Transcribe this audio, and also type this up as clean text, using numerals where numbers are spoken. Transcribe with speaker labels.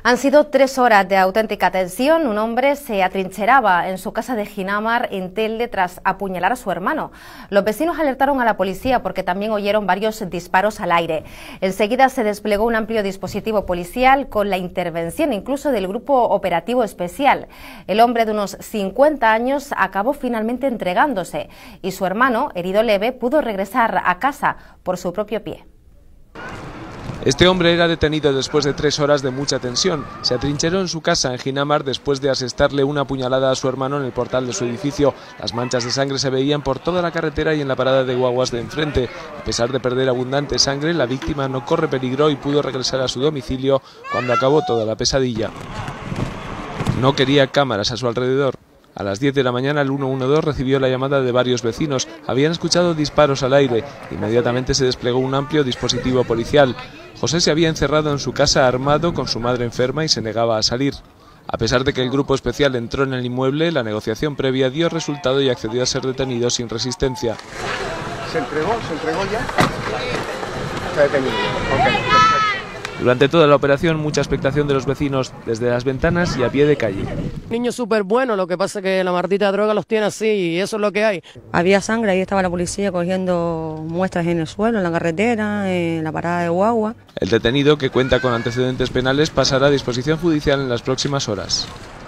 Speaker 1: Han sido 3 horas de auténtica tensión. Un hombre se atrincheraba en su casa de Ginamar, en Telde, tras apuñalar a su hermano. Los vecinos alertaron a la policía porque también oyeron varios disparos al aire. Enseguida se desplegó un amplio dispositivo policial con la intervención incluso del Grupo Operativo Especial. El hombre de unos 50 años acabó finalmente entregándose y su hermano, herido leve, pudo regresar a casa por su propio pie.
Speaker 2: Este hombre era detenido después de 3 horas de mucha tensión. Se atrincheró en su casa en Ginamar después de asestarle una puñalada a su hermano en el portal de su edificio. Las manchas de sangre se veían por toda la carretera y en la parada de guaguas de enfrente. A pesar de perder abundante sangre, la víctima no corre peligro y pudo regresar a su domicilio cuando acabó toda la pesadilla. No quería cámaras a su alrededor. A las 10 de la mañana el 112 recibió la llamada de varios vecinos. Habían escuchado disparos al aire. Inmediatamente se desplegó un amplio dispositivo policial. José se había encerrado en su casa armado con su madre enferma y se negaba a salir. A pesar de que el grupo especial entró en el inmueble, la negociación previa dio resultado y accedió a ser detenido sin resistencia.
Speaker 3: ¿Se entregó ya? Está detenido. Okay.
Speaker 2: Durante toda la operación, mucha expectación de los vecinos desde las ventanas y a pie de calle.
Speaker 4: Niño súper bueno, lo que pasa es que la maldita droga los tiene así y eso es lo que hay.
Speaker 5: Había sangre, ahí estaba la policía cogiendo muestras en el suelo, en la carretera, en la parada de guagua.
Speaker 2: El detenido, que cuenta con antecedentes penales, pasará a disposición judicial en las próximas horas.